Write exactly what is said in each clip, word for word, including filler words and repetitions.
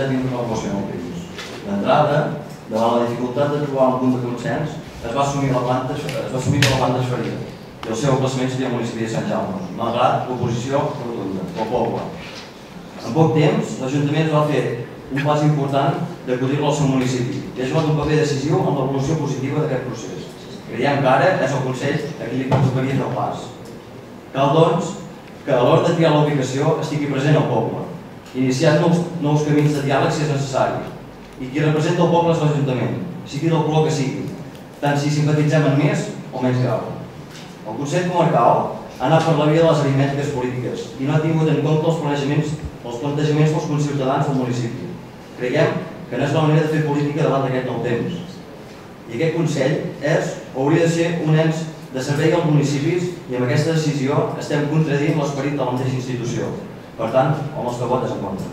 tindre una equació en el país. D'entrada, davant la dificultat de trobar un punt de consens, es va assumir la planta, es va assumir que la planta es faria i el seu emplaçament seria el municipi de Sant Jaume, malgrat l'oposició rotunda del poble. En poc temps, l'Ajuntament es va fer un pas important d'acollir-lo al seu municipi i ha jugat un paper decisiu en l'evolució positiva d'aquest procés. Creiem que ara és el Consell a qui li tocaria fer el pas. Cal, doncs, que a l'hora de triar la ubicació estigui present el poble, iniciant nous, nous camins de diàleg si és necessari. I qui representa el poble és l'Ajuntament, sigui del color que sigui, tant si simpatitzem en més o menys grau. El Consell Comarcal ha anat per la via de les aritmètiques polítiques i no ha tingut en compte els plantejaments, els plantejaments dels conciutadans del municipi. Creiem que no és la manera de fer política davant d'aquest nou temps. I aquest Consell és o hauria de ser un ens de servei als municipis i amb aquesta decisió estem contradient l'esperit de la mateixa institució. Per tant, el nostre vot és en contra.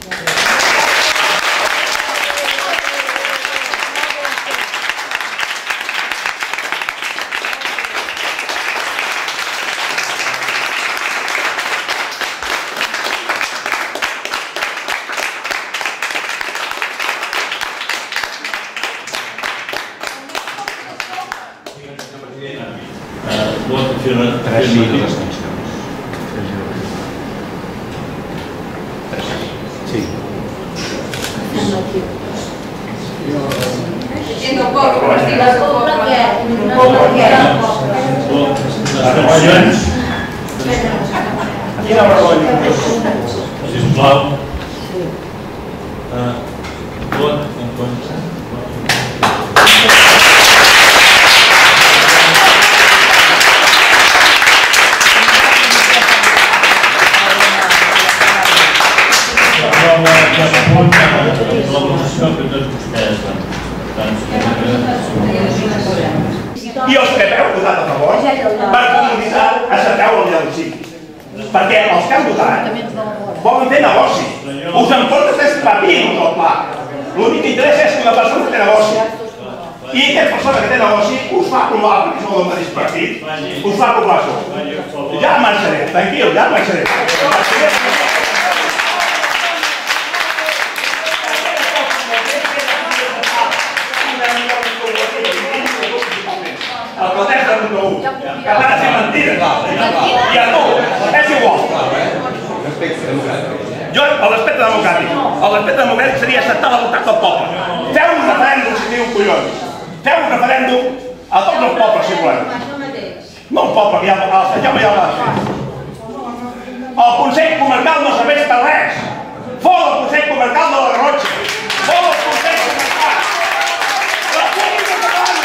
Tres minuts d'extensió. Sí. Diciendo poco, estic poble què? Poble què? Abstencions. Quina vergonya. Sisplau. Vot en contra. I els que heu votat a favor per comunicar accepteu el diàleg, perquè els que han votat volen fer negoci. Us en portes tres papinos al pla. L'únic que interessa és que una persona que té negoci i aquesta persona que té negoci us fa aprovar, perquè sou del mateix partit, us fa aprovar això. Ja marxaré, tranquil, ja marxaré. El protest de Ruta u, que van a ser mentides. I a tu, és igual. Jo, a l'aspecte democràtic, a l'aspecte democràtic seria acceptar la voluntat del poble. Feu un referèndum, si diu collons. Feu un referèndum a tots els pobles, si volem. No un poble, que ja m'hi ha de fer. El Consell Comarcal no serveix per res. Fora el Consell Comarcal de la Garrotxa. Fora el Consell Comarcal. La pública catalana.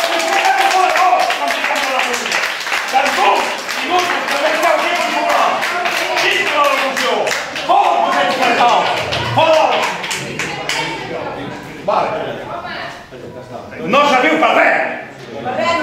No serviu per res!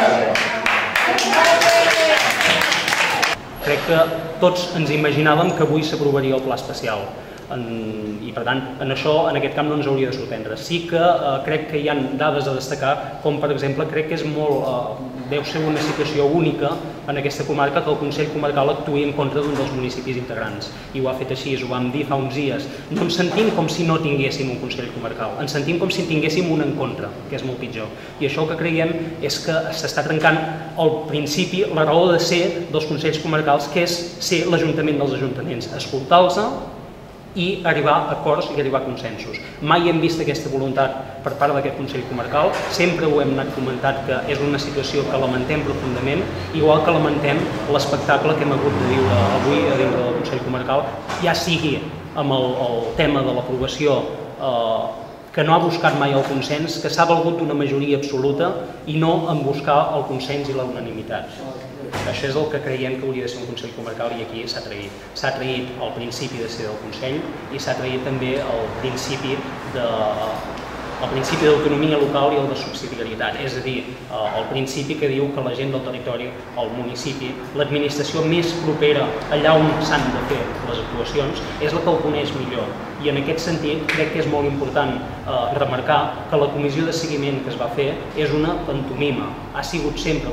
Crec que tots ens imaginàvem que avui s'aprovaria el pla especial. I per tant, en això, en aquest camp no ens hauria de sorprendre. Sí que crec que hi ha dades a destacar, com per exemple, crec que és molt, deu ser una situació única en aquesta comarca que el Consell Comarcal actuï en contra d'un dels municipis integrants. I ho ha fet així, ho vam dir fa uns dies. No ens sentim com si no tinguéssim un Consell Comarcal, ens sentim com si en tinguéssim un en contra, que és molt pitjor. I això que creiem és que s'està trencant el principi, la raó de ser dels Consells Comarcals, que és ser l'Ajuntament dels ajuntaments, escoltar-los i arribar a acords i arribar a consensos. Mai hem vist aquesta voluntat per part d'aquest Consell Comarcal, sempre ho hem anat comentant que és una situació que lamentem profundament, igual que lamentem l'espectacle que hem hagut de viure avui a dintre del Consell Comarcal, ja sigui amb el, el tema de l'aprovació eh, que no ha buscat mai el consens, que s'ha valgut d'una majoria absoluta i no en buscar el consens i la unanimitat. Això és el que creiem que hauria de ser un Consell Comarcal i aquí s'ha traït. S'ha traït el principi de ser del Consell i s'ha traït també el principi de el principi d'autonomia local i el de subsidiarietat, és a dir, el principi que diu que la gent del territori, el municipi, l'administració més propera allà on s'han de fer les actuacions, és la que el coneix millor. I en aquest sentit crec que és molt important remarcar que la comissió de seguiment que es va fer és una pantomima, ha sigut sempre una pantomima.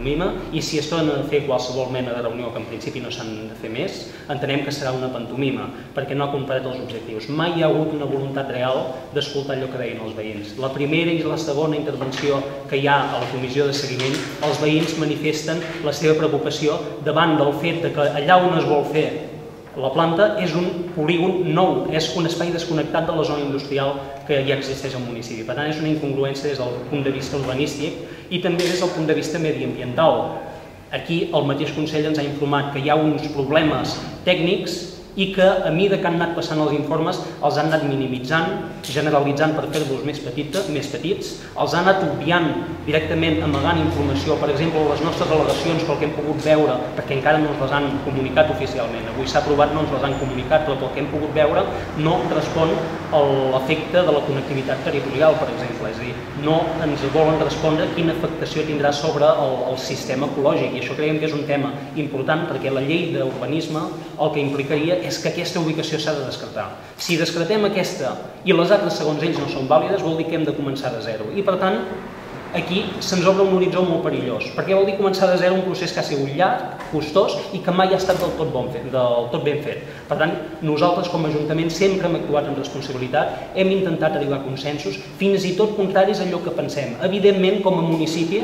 pantomima, i si es tornen a fer qualsevol mena de reunió, que en principi no s'han de fer més, entenem que serà una pantomima, perquè no ha complert els objectius. Mai hi ha hagut una voluntat real d'escoltar allò que deien els veïns. La primera i la segona intervenció que hi ha a la comissió de seguiment, els veïns manifesten la seva preocupació davant del fet que allà on es vol fer la planta és un polígon nou, és un espai desconnectat de la zona industrial que ja existeix al municipi. Per tant, és una incongruència des del punt de vista urbanístic i també des del punt de vista mediambiental. Aquí el mateix Consell ens ha informat que hi ha uns problemes tècnics i que a mesura que han anat passant els informes els han anat minimitzant, generalitzant per fer-los més petits, els han anat obviant directament, amagant informació, per exemple, les nostres al·legacions pel que hem pogut veure, perquè encara no ens les han comunicat oficialment, avui s'ha aprovat, no ens les han comunicat, però pel que hem pogut veure no respon a l'efecte de la connectivitat territorial, per exemple, és a dir, no ens volen respondre quina afectació tindrà sobre el, el sistema ecològic, i això creiem que és un tema important perquè la llei d'urbanisme el que implicaria és que aquesta ubicació s'ha de descartar. Si descartem aquesta i les altres, segons ells, no són vàlides, vol dir que hem de començar de zero. I, per tant, aquí se'ns obre un horitzó molt perillós, perquè vol dir començar de zero un procés que ha sigut llarg, costós i que mai ha estat del tot, bon fet, del tot ben fet. Per tant, nosaltres com a Ajuntament sempre hem actuat amb responsabilitat, hem intentat arribar a consensos, fins i tot contraris a allò que pensem. Evidentment, com a municipi,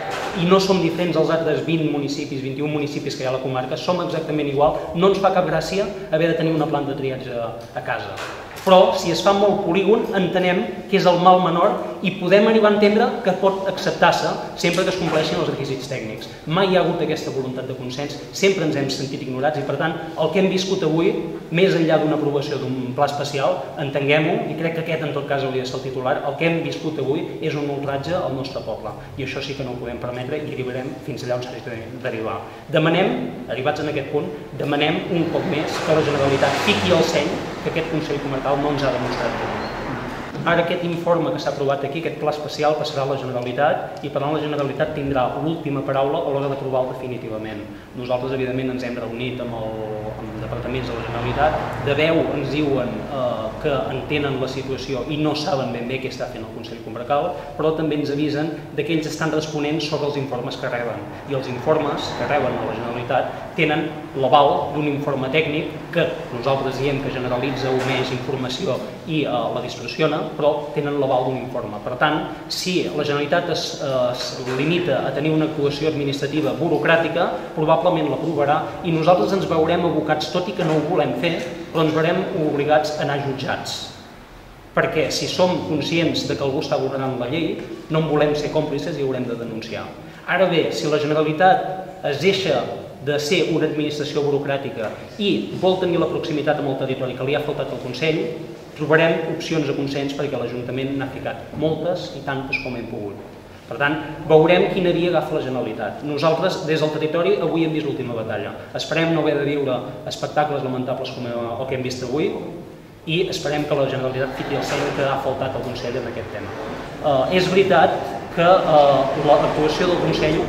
i no som diferents als altres vint municipis, vint-i-un municipis que hi ha a la comarca, som exactament igual, no ens fa cap gràcia haver de tenir una planta de triatge a casa. Però, si es fa molt polígon, entenem que és el mal menor i podem arribar a entendre que pot acceptar-se sempre que es compleixin els requisits tècnics. Mai hi ha hagut aquesta voluntat de consens, sempre ens hem sentit ignorats i, per tant, el que hem viscut avui, més enllà d'una aprovació d'un pla especial, entenguem-ho, i crec que aquest en tot cas hauria de ser el titular, el que hem viscut avui és un ultratge al nostre poble. I això sí que no ho podem permetre i arribarem fins allà on s'ha d'arribar. Demanem, arribats en aquest punt, demanem un cop més que la Generalitat fiqui el seny que aquest Consell Comarcal no ens ha demostrat tenir. Ara aquest informe que s'ha aprovat aquí, aquest pla especial, passarà a la Generalitat i per tant la Generalitat tindrà l'última paraula a l'hora d'aprovar-lo definitivament. Nosaltres, evidentment, ens hem reunit amb els departaments de la Generalitat, de veu ens diuen que entenen la situació i no saben ben bé què està fent el Consell Comarcal, però també ens avisen que ells estan responent sobre els informes que reben. I els informes que reben a la Generalitat tenen l'aval d'un informe tècnic que nosaltres diem que generalitza o més informació i la distorsiona, però tenen l'aval d'un informe. Per tant, si la Generalitat es limita a tenir una actuació administrativa burocràtica, probablement l'aprovarà i nosaltres ens veurem abocats, tot i que no ho volem fer, però ens veurem obligats a anar jutjats. Perquè si som conscients que algú està vulnerant la llei, no en volem ser còmplices i haurem de denunciar. Ara bé, si la Generalitat es deixa de ser una administració burocràtica i vol tenir la proximitat amb el territori que li ha faltat al Consell, trobarem opcions de consens perquè l'Ajuntament n'ha ficat moltes i tantes com hem pogut. Per tant, veurem quina via agafa la Generalitat. Nosaltres, des del territori, avui hem vist l'última batalla. Esperem no haver de viure espectacles lamentables com el que hem vist avui i esperem que la Generalitat fiqui el seny que ha faltat al Consell en aquest tema. És veritat que l'actuació del Consell,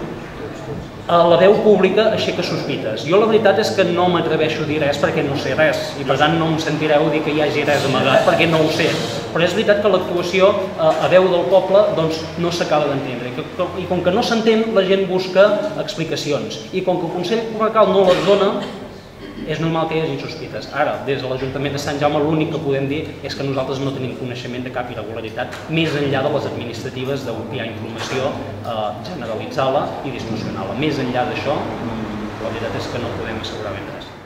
la veu pública aixeca sospites. Jo la veritat és que no m'atreveixo a dir res perquè no sé res i per tant no em sentireu dir que hi hagi res amagat perquè no ho sé. Però és veritat que l'actuació a veu del poble no s'acaba d'entendre i com que no s'entén la gent busca explicacions i com que el Consell Comarcal no les dona és normal que hi hagi sospites. Ara, des de l'Ajuntament de Sant Jaume l'únic que podem dir és que nosaltres no tenim coneixement de cap irregularitat més enllà de les administratives d'obviar informació, generalitzar-la i distorsionar-la. Més enllà d'això, la veritat és que no podem assegurar ben res.